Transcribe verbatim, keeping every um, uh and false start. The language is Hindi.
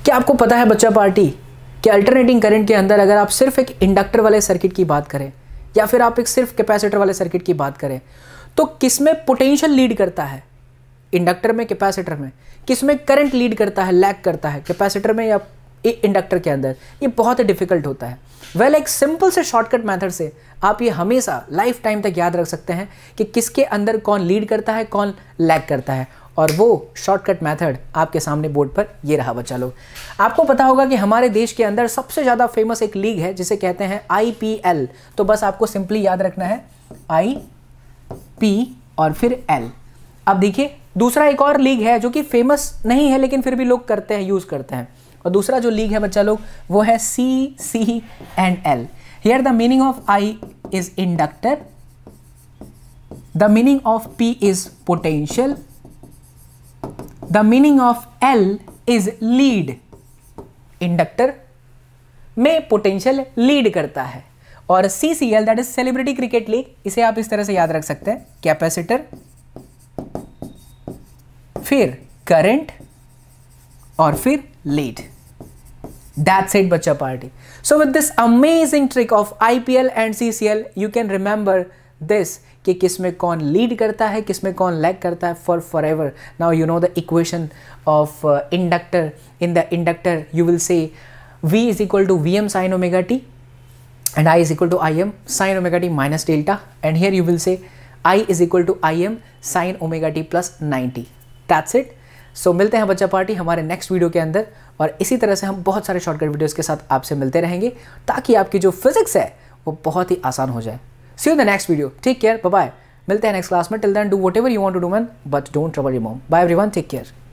क्या आपको पता है बच्चा पार्टी कि अल्टरनेटिंग करंट के अंदर अगर आप सिर्फ एक इंडक्टर वाले सर्किट की बात करें या फिर आप एक सिर्फ कैपेसिटर वाले सर्किट की बात करें तो किसमें पोटेंशियल लीड करता है, इंडक्टर में, कैपेसिटर में? किसमें करंट लीड करता है, लैग करता है, कैपेसिटर में या इंडक्टर के अंदर? ये बहुत ही डिफिकल्ट होता है। वेल well, एक सिंपल से शॉर्टकट मेथड से आप ये हमेशा लाइफ टाइम तक याद रख सकते हैं कि किसके अंदर कौन लीड करता है, कौन लैग करता है। और वो शॉर्टकट मेथड आपके सामने बोर्ड पर ये रहा बच्चा लोग। आपको पता होगा कि हमारे देश के अंदर सबसे ज़्यादा फेमस एक लीग है जिसे कहते हैं आई पी एल। तो बस आपको सिंपली याद रखना है आई पी और फिर एल। अब देखिए दूसरा एक और लीग है जो कि फेमस नहीं है लेकिन फिर भी लोग करते हैं, यूज़ करते हैं। और दूसरा जो लीग है बच्चा लोग वो है C C and L. Here the meaning of I is inductor, the meaning of P is potential, the meaning of L is lead. Inductor में पोटेंशियल लीड करता है। और C C L that is celebrity cricket league, इसे आप इस तरह से याद रख सकते हैं, कैपेसिटर, फिर करंट और फिर लीड। That's it बच्चा party. So with this amazing trick of I P L and C C L you can remember this कि किस में कौन लीड करता है, किस में कौन लैग करता है for forever. Now you know the equation of uh, inductor. In the inductor you will say V is equal to V M sin omega t and I is equal to I M sin omega t minus delta, and here you will say I is equal to I M sin omega t plus ninety. That's it. So so, मिलते हैं बच्चा पार्टी हमारे नेक्स्ट वीडियो के अंदर, और इसी तरह से हम बहुत सारे शॉर्टकट वीडियोस के साथ आपसे मिलते रहेंगे ताकि आपकी जो फिजिक्स है वो बहुत ही आसान हो जाए। See you in the next video, take care, bye bye. मिलते हैं नेक्स्ट क्लास में। Till then do whatever you want to do man, but don't trouble your mom. Bye everyone, take care.